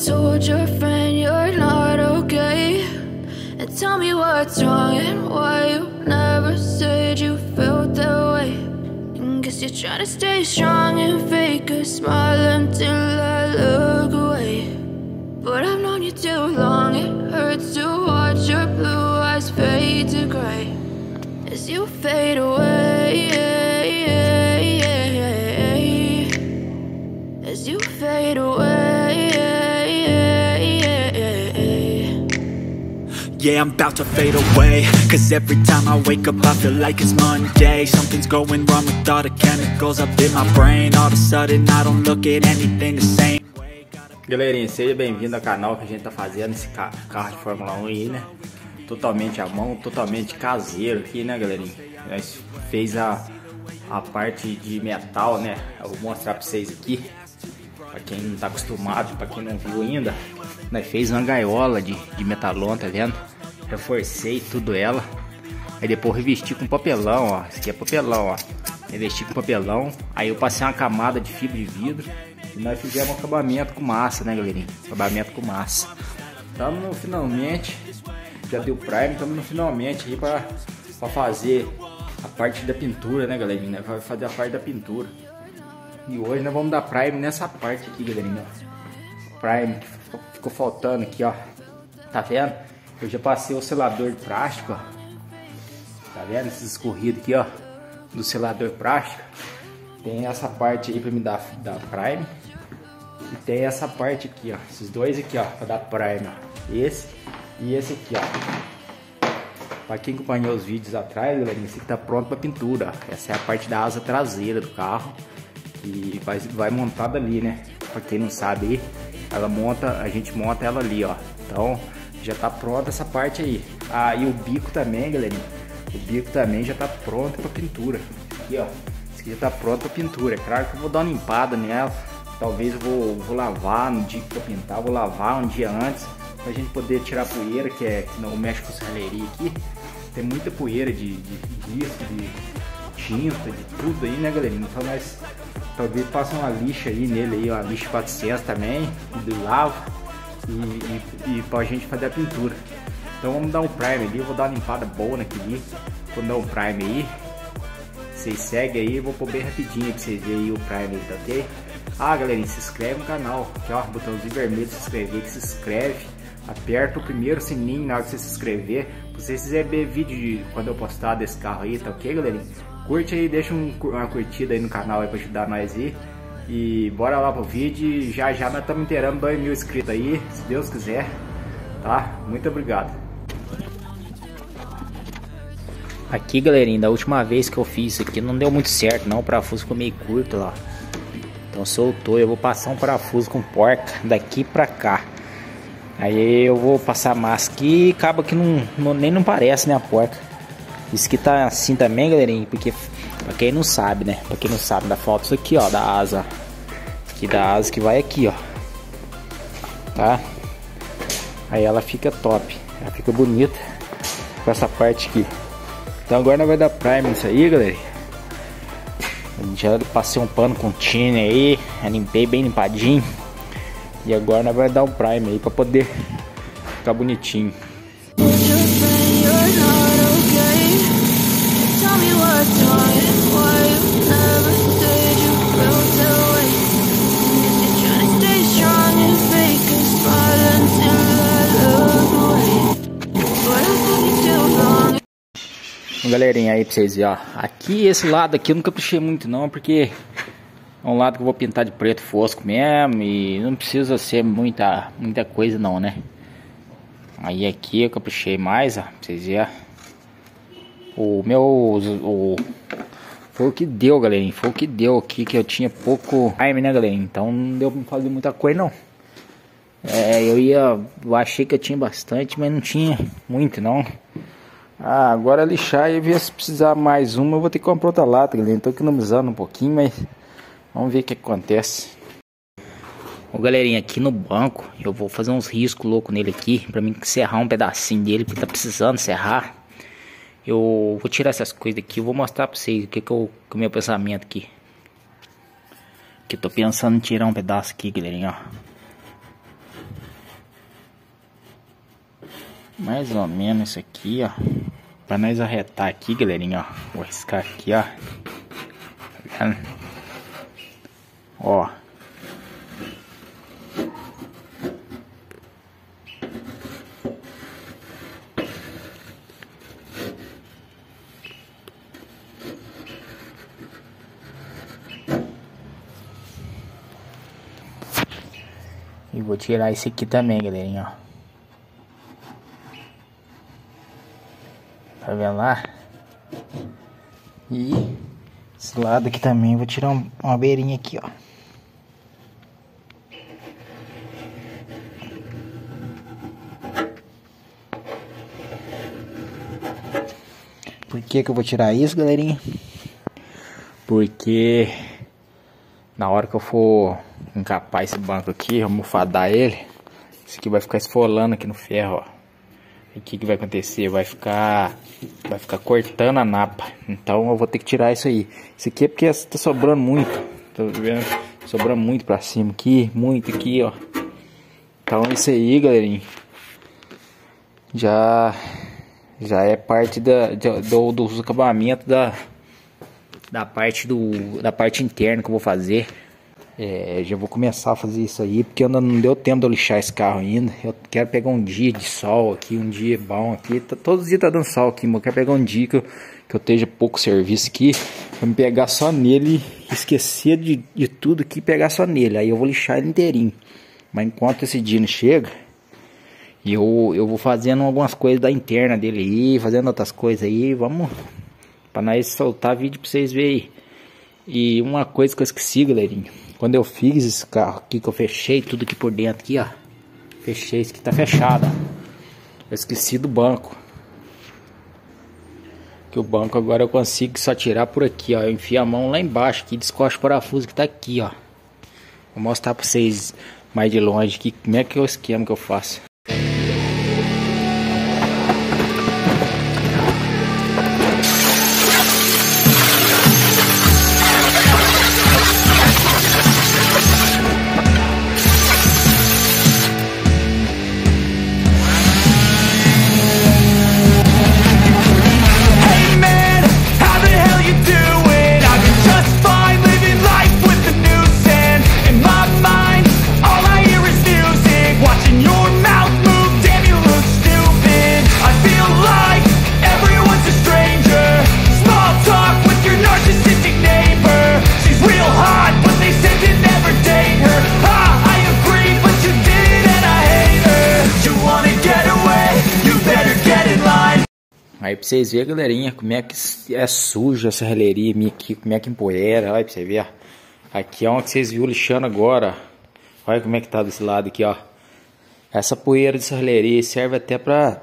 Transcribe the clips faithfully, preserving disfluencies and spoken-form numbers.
told your friend you're not okay? And tell me what's wrong and why you never said you felt that way. And guess you're trying to stay strong and fake a smile until I look away. But I've known you too long, it hurts to watch your blue eyes fade to gray as you fade away, as you fade away. Yeah, I'm about to fade away, cause every time I wake up I feel like it's Monday. Something's going wrong with all the chemicals up in my brain. All of a sudden I don't look at anything the same. Galerinha, seja bem-vindo ao canal que a gente tá fazendo esse ca carro de Fórmula um aí, né? Totalmente à mão, totalmente caseiro aqui, né, galerinha? Nós fez a, a parte de metal, né? Eu vou mostrar pra vocês aqui. Pra quem não tá acostumado, pra quem não viu ainda, nós fez uma gaiola de, de metalon, tá vendo? Reforcei tudo ela. Aí depois revesti com papelão, ó. Esse aqui é papelão, ó. Revesti com papelão. Aí eu passei uma camada de fibra de vidro. E nós fizemos um acabamento com massa, né, galerinha? Acabamento com massa. Estamos no finalmente. Já deu prime, estamos no finalmente aí pra, pra fazer a parte da pintura, né, galerinha? Vai fazer a parte da pintura. E hoje nós vamos dar prime nessa parte aqui, galerinha. Prime ficou, ficou faltando aqui, ó. Tá vendo? Eu já passei o selador de plástico, ó. Tá vendo? Esses escorridos aqui, ó. Do selador plástico. Tem essa parte aí pra me dar, dar prime. E tem essa parte aqui, ó. Esses dois aqui, ó. Pra dar prime, ó. Esse e esse aqui, ó. Pra quem acompanhou os vídeos atrás, galerinha, esse aqui tá pronto pra pintura, ó. Essa é a parte da asa traseira do carro. E vai, vai montada ali, né? Pra quem não sabe aí, ela monta, a gente monta ela ali, ó. Então já tá pronta essa parte aí. Ah, e o bico também, galerinha. O bico também já tá pronto pra pintura. Aqui, ó. Esse aqui já tá pronto pra pintura. É claro que eu vou dar uma limpada nela. Talvez eu vou, vou lavar no dia que eu pintar, vou lavar um dia antes, pra gente poder tirar a poeira, que é que não mexe com serralheria aqui. Tem muita poeira de, de, de risco, de tinta, de tudo aí, né, galerinha? Então nós talvez passe uma lixa aí nele aí, uma lixa quatrocentos também, do lavo, e, e, e pra gente fazer a pintura. Então vamos dar um prime ali, eu vou dar uma limpada boa naquele, vou dar um prime aí. Vocês seguem aí, eu vou pôr bem rapidinho pra vocês verem aí o prime aí, tá ok? Ah, galerinha, se inscreve no canal, aqui ó, botãozinho vermelho de se inscrever, que se inscreve. Aperta o primeiro sininho na hora que você se inscrever, pra vocês receberem vídeo de quando eu postar desse carro aí, tá ok, galerinha? Curte aí, deixa um, uma curtida aí no canal aí pra ajudar nós aí. E bora lá pro vídeo. E já já nós estamos inteirando dois mil inscritos aí, se Deus quiser. Tá? Muito obrigado. Aqui, galerinha, da última vez que eu fiz isso aqui não deu muito certo não. O parafuso ficou meio curto lá. Então soltou, eu vou passar um parafuso com porca daqui pra cá. Aí eu vou passar massa aqui e acaba que não, não, nem não parece, né, a porca. Isso que tá assim também, galerinha, porque pra quem não sabe, né? Pra quem não sabe, dá falta isso aqui, ó, da asa. Aqui da asa que vai aqui, ó. Tá? Aí ela fica top. Ela fica bonita com essa parte aqui. Então agora nós vai dar prime nisso aí, galera. Já passei um pano com tine aí, limpei bem limpadinho. E agora nós vai dar um prime aí pra poder ficar bonitinho. Galerinha, aí pra vocês verem, ó. Aqui, esse lado aqui eu nunca caprichei muito não, porque é um lado que eu vou pintar de preto fosco mesmo. E não precisa ser muita, muita coisa não, né? Aí aqui eu caprichei mais, ó, pra vocês verem. O meu... O, foi o que deu, galerinha. Foi o que deu aqui, que eu tinha pouco time, né, galerinha? Então não deu pra fazer muita coisa não. É, eu ia... Eu achei que eu tinha bastante, mas não tinha muito não. Ah, agora lixar e ver se precisar mais uma. Eu vou ter que comprar outra lata, galera. Tô economizando um pouquinho, mas vamos ver o que acontece. Ô, galerinha, aqui no banco eu vou fazer uns riscos loucos nele aqui, pra mim serrar um pedacinho dele, porque tá precisando serrar. Eu vou tirar essas coisas aqui, eu vou mostrar pra vocês o que que eu, que é o meu pensamento aqui. Que eu tô pensando em tirar um pedaço aqui, galerinha, ó. Mais ou menos isso aqui, ó. Pra nós arretar aqui, galerinha, ó. Vou riscar aqui, ó. Tá vendo? Ó. E vou tirar esse aqui também, galerinha, ó. Tá vendo lá? E esse lado aqui também vou tirar um, uma beirinha aqui, ó. Por que que eu vou tirar isso, galerinha? Porque na hora que eu for encapar esse banco aqui, almofadar ele, isso aqui vai ficar esfolando aqui no ferro, ó. E o que que vai acontecer? Vai ficar vai ficar cortando a napa. Então eu vou ter que tirar isso aí. Isso aqui é porque tá sobrando muito. Tá vendo? Sobrando muito pra cima aqui, muito aqui, ó. Então isso aí, galerinha, já já é parte da do, dos acabamentos da da parte do da parte interna que eu vou fazer. É, já vou começar a fazer isso aí, porque ainda não deu tempo de eu lixar esse carro ainda. Eu quero pegar um dia de sol aqui, um dia bom aqui. Tá, todos os dias tá dando sol aqui, mas eu quero pegar um dia que eu, que eu esteja pouco serviço aqui, pra me pegar só nele, esquecer de, de tudo aqui e pegar só nele. Aí eu vou lixar ele inteirinho. Mas enquanto esse dia não chega, eu, eu vou fazendo algumas coisas da interna dele aí, fazendo outras coisas aí. Vamos, pra nós soltar vídeo pra vocês verem aí. E uma coisa que eu esqueci, galerinha. Quando eu fiz esse carro aqui, que eu fechei tudo aqui por dentro aqui, ó. Fechei, isso aqui tá fechado, ó. Eu esqueci do banco. Que o banco agora eu consigo só tirar por aqui, ó. Eu enfio a mão lá embaixo aqui, descocho o parafuso que tá aqui, ó. Vou mostrar pra vocês mais de longe aqui como é que é o esquema que eu faço. Aí pra vocês verem, galerinha, como é que é suja essa releria minha aqui, como é que empoeira, olha pra você ver, ó. Aqui é onde vocês viram lixando agora, ó. Olha como é que tá desse lado aqui, ó. Essa poeira dessa releria serve até pra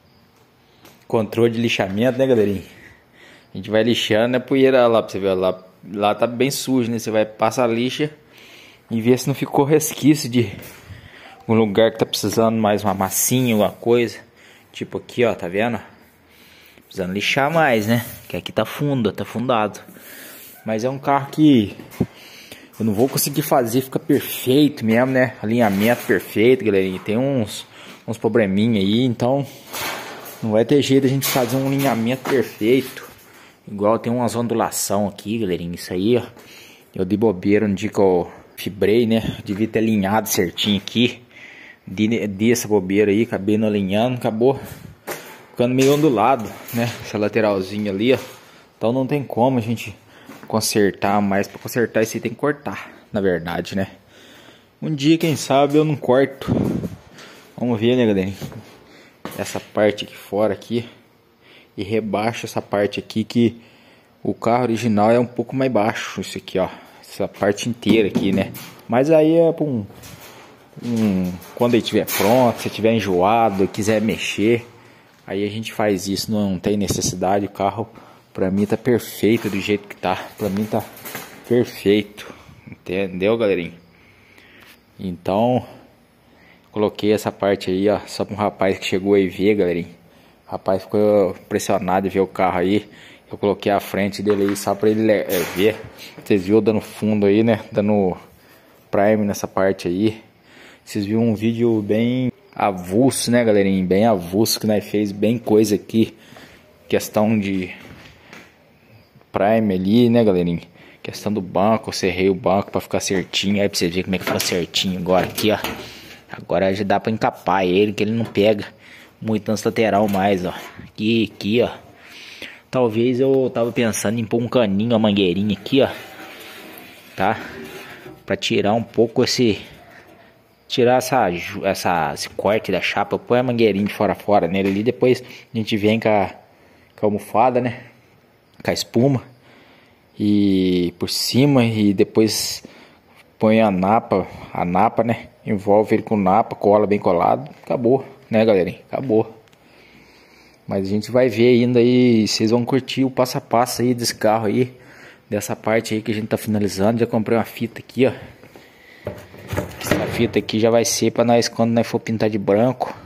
controle de lixamento, né, galerinha? A gente vai lixando, é poeira lá pra você ver, lá, lá tá bem sujo, né? Você vai passar a lixa e ver se não ficou resquício de um lugar que tá precisando mais uma massinha, uma coisa. Tipo aqui, ó, tá vendo? Precisando lixar mais, né? Que aqui tá fundo, tá fundado. Mas é um carro que eu não vou conseguir fazer, fica perfeito mesmo, né? Alinhamento perfeito, galerinha. Tem uns, uns probleminha aí, então não vai ter jeito a gente fazer um alinhamento perfeito. Igual tem umas ondulação aqui, galerinha. Isso aí, ó. Eu dei bobeira no dia que eu fibrei, né? Devia ter alinhado certinho aqui. Dei, dei essa bobeira aí, acabei não alinhando, acabou ficando meio ondulado, né? Essa lateralzinha ali, ó. Então não tem como a gente consertar mais. Para consertar isso aí tem que cortar, na verdade, né? Um dia, quem sabe, eu não corto. Vamos ver, né, galera? Essa parte aqui fora aqui. E rebaixo essa parte aqui, que o carro original é um pouco mais baixo. Isso aqui, ó. Essa parte inteira aqui, né? Mas aí é para um, um... quando ele estiver pronto, se estiver enjoado, quiser mexer, aí a gente faz isso, não tem necessidade. O carro pra mim tá perfeito do jeito que tá. Pra mim tá perfeito. Entendeu, galerinha? Então, coloquei essa parte aí, ó, só pra um rapaz que chegou aí ver, galerinha. O rapaz ficou impressionado de ver o carro aí. Eu coloquei a frente dele aí só pra ele é, ver. Vocês viram dando fundo aí, né? Dando prime nessa parte aí. Vocês viram um vídeo bem avulso, né, galerinha? Bem avulso que nós fez, bem coisa aqui. Questão de prime ali, né, galerinha? Questão do banco, eu serrei o banco pra ficar certinho. Aí pra você ver como é que ficou certinho agora aqui, ó. Agora já dá pra encapar ele, que ele não pega muito nas lateral mais, ó. Aqui, aqui, ó. Talvez eu tava pensando em pôr um caninho, uma mangueirinha aqui, ó. Tá? Pra tirar um pouco esse... Tirar essa, essa, esse corte da chapa. Põe a mangueirinha de fora a fora nele ali. Depois a gente vem com a, com a almofada, né? Com a espuma. E por cima. E depois põe a napa. A napa, né? Envolve ele com napa. Cola bem colado. Acabou, né, galerinha? Acabou. Mas a gente vai ver ainda aí. Vocês vão curtir o passo a passo aí desse carro aí. Dessa parte aí que a gente tá finalizando. Já comprei uma fita aqui, ó. Essa fita aqui já vai ser para nós quando nós for pintar de branco.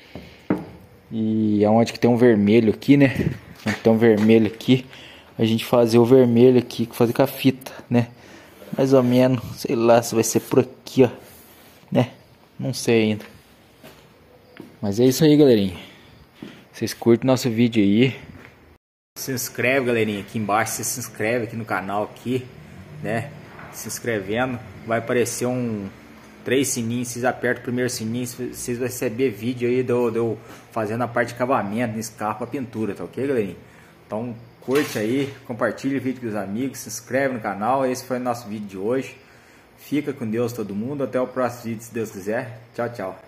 E aonde que tem um vermelho aqui, né? Onde tem um vermelho aqui, a gente fazer o vermelho aqui, fazer com a fita, né? Mais ou menos, sei lá se vai ser por aqui, ó, né? Não sei ainda. Mas é isso aí, galerinha. Vocês curtem nosso vídeo aí. Se inscreve, galerinha, aqui embaixo. Você se inscreve aqui no canal aqui, né? Se inscrevendo, vai aparecer um três sininhos. Vocês apertam o primeiro sininho, vocês vão receber vídeo aí do, do fazendo a parte de acabamento nesse carro para pintura, tá ok, galerinha? Então curte aí, compartilha o vídeo com os amigos, se inscreve no canal. Esse foi o nosso vídeo de hoje. Fica com Deus todo mundo, até o próximo vídeo se Deus quiser. Tchau, tchau.